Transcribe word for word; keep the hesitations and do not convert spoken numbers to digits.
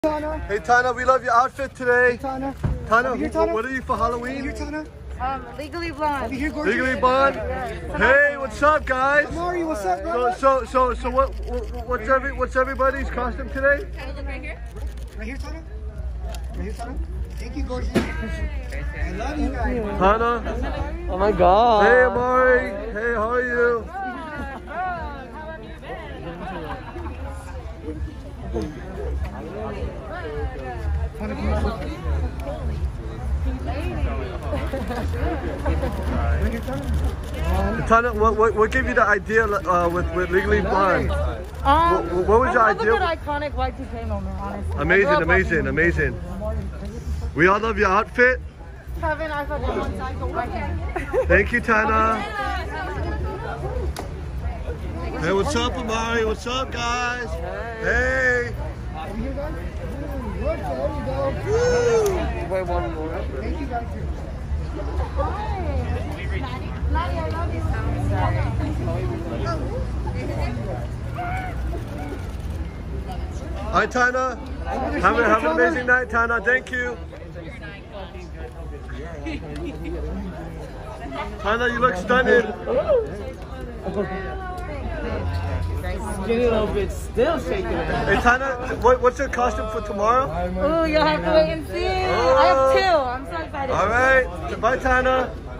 Tana. Hey Tana, we love your outfit today. Hey, Tana. Tana, Here, Tana. what are you for Halloween? Over here, Tana. Um, legally blonde. Over here, gorgeous. Legally blonde. Hey, what's up, guys? Amari, what's up, bro? So, so, so, so, what, what, what's every, what's everybody's costume today? Right here. Right here, Tana. Right here, Tana. Thank you, gorgeous. I love you guys. Tana. Oh my god. Hey, Amari. Hey, how are you? Tana, what, what, what gave you the idea uh, with, with Legally Blonde? Um, what, what was your I idea? love a good iconic Y two K moment, honestly. Amazing, amazing, amazing. We all love your outfit. Kevin, I fucking one side. Thank you, Tana. Hey, what's up, Amari? What's up, guys? Hey. Over here, guys. Ooh, look, there you go. Wait, one more. Thank you, guys. Maddie, I love you. Hi, Tana. Have, a, have an amazing night, Tana. Thank you. Tana, you look stunning. Skinny little bit still shaking it. Hey, Tana, what, what's your costume for tomorrow? Oh, you'll have to wait and see. I have two. I'm so excited. All right. Bye, Tana.